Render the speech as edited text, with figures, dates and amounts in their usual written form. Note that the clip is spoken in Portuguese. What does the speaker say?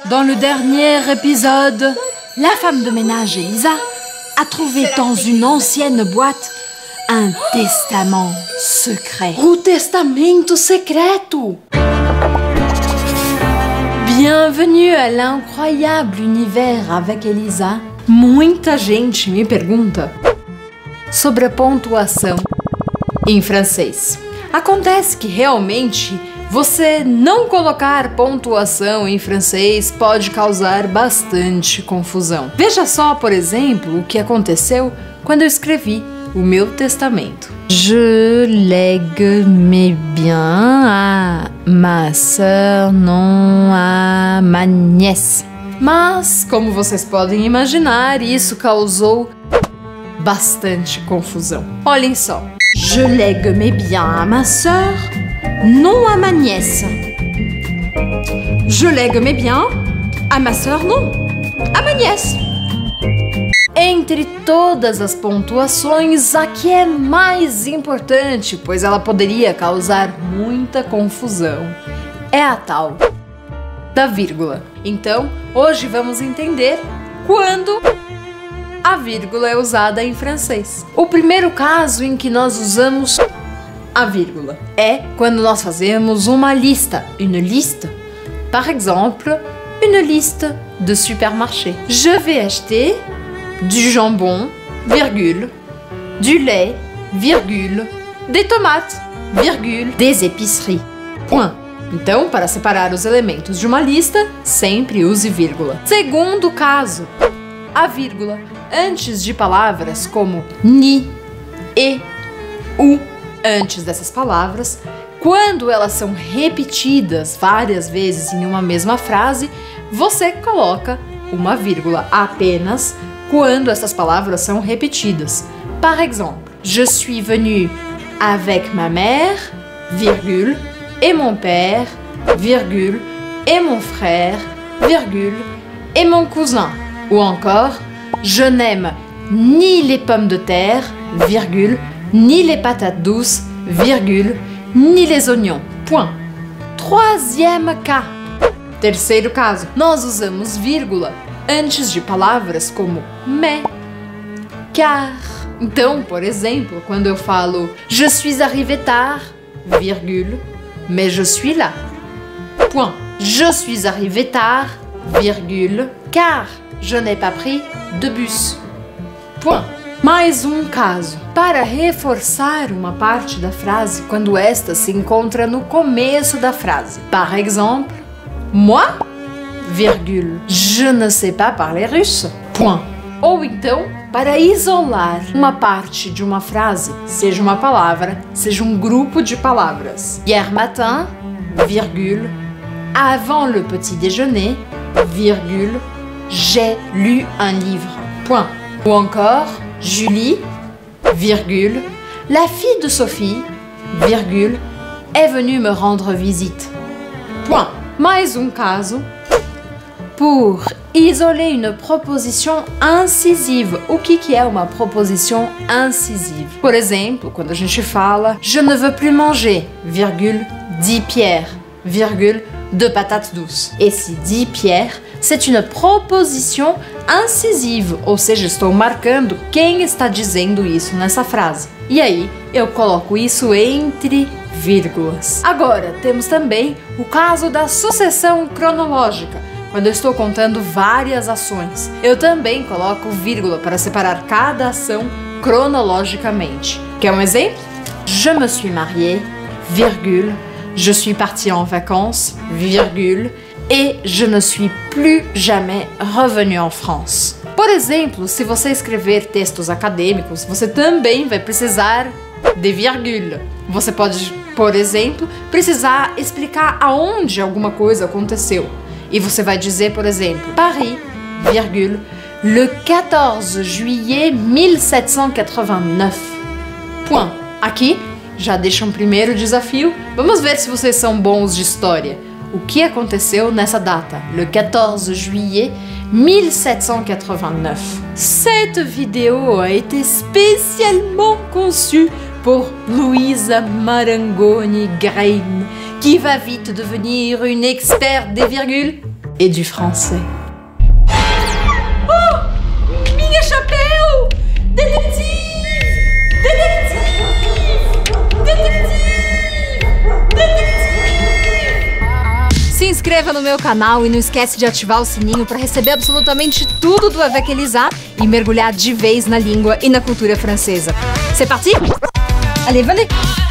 Dans le dernier épisode, la femme de ménage Elisa a trouvé dans une ancienne boîte un testament secret. O testamento secreto! Bienvenue à l'incroyable univers avec Elisa. Muita gente me pergunta sobre a pontuação em francês. Acontece que realmente você não colocar pontuação em francês pode causar bastante confusão. Veja só, por exemplo, o que aconteceu quando eu escrevi o meu testamento. Je lègue mes biens à ma sœur, non à ma nièce. Mas, como vocês podem imaginar, isso causou bastante confusão. Olhem só. Je lègue mes biens à ma sœur, non à ma nièce. Je lègue mes biens à ma sœur, non à ma nièce. Entre todas as pontuações, a que é mais importante, pois ela poderia causar muita confusão, é a tal da vírgula. Então, hoje vamos entender quando a vírgula é usada em francês. O primeiro caso em que nós usamos a vírgula é quando nós fazemos uma lista. Une liste. Par exemple, une liste de supermarché. Je vais acheter du jambon, virgule, du lait, virgule, des tomates, virgule, des épiceries. Point. Então, para separar os elementos de uma lista, sempre use vírgula. Segundo caso, a vírgula antes de palavras como ni, e, u, antes dessas palavras, quando elas são repetidas várias vezes em uma mesma frase, você coloca uma vírgula apenas quando essas palavras são repetidas. Par exemple, je suis venu avec ma mère, virgule, et mon père, virgule, et mon frère, virgule, et mon cousin. Ou encore, je n'aime ni les pommes de terre, virgule, ni les patates douces, virgule, ni les oignons. Point. Troisième cas. Terceiro caso. Nós usamos vírgula antes de palavras como mais, car. Então, por exemplo, quando eu falo je suis arrivé tard, virgule, mais je suis là. Point. Je suis arrivé tard, virgule, car je n'ai pas pris de bus. Point. Mais um caso. Para reforçar uma parte da frase quando esta se encontra no começo da frase. Par exemple, moi, virgule, je ne sais pas parler russe. Point. Ou então, para isolar uma parte de uma frase, seja uma palavra, seja um grupo de palavras. Hier matin, virgule, avant le petit déjeuner, virgule, j'ai lu un livre. Point. Ou encore, Julie, virgule, la fille de Sophie, virgule, est venue me rendre visite. Point. Mais um caso. Pour isoler une proposition incisive. O que é uma proposição incisive? Por exemplo, quando a gente fala je ne veux plus manger, virgule, 10 pierres, virgule, de patates douces. Esse 10 pierres, c'est une proposition incisive, ou seja, estou marcando quem está dizendo isso nessa frase. E aí, eu coloco isso entre vírgulas. Agora, temos também o caso da sucessão cronológica. Quando eu estou contando várias ações, eu também coloco vírgula para separar cada ação cronologicamente. Quer um exemplo? Je me suis mariée, virgule, je suis partie en vacances, virgule, et je ne suis plus jamais revenue en France. Por exemplo, se você escrever textos acadêmicos, você também vai precisar de vírgula. Você pode, por exemplo, precisar explicar aonde alguma coisa aconteceu. E você vai dizer, por exemplo, Paris, virgule, le 14 juillet 1789. Point. Aqui já deixa um primeiro desafio. Vamos ver se vocês são bons de história. O que aconteceu nessa data, le 14 juillet 1789. Cette vidéo a été spécialement conçue pour Louisa Marangoni Grain, qui va vite devenir une experte des virgules. et du français. Oh! Minha chapéu! Detetive! Se inscreva no meu canal e não esquece de ativar o sininho para receber absolutamente tudo do Avec Elisa e mergulhar de vez na língua e na cultura francesa. C'est parti? Allez, venez!